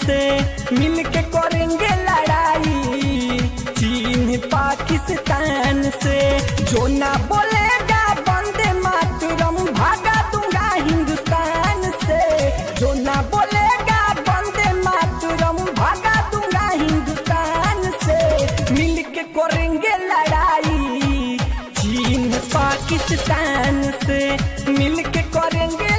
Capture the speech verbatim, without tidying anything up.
से, मिलके करेंगे लड़ाई चीन पाकिस्तान से। जो ना बोलेगा वंदे मातरम भागा दूंगा हिंदुस्तान से। जो ना बोलेगा वंदे मातरम भागा दूंगा हिंदुस्तान से। मिलके करेंगे लड़ाई चीन पाकिस्तान से, मिलके करेंगे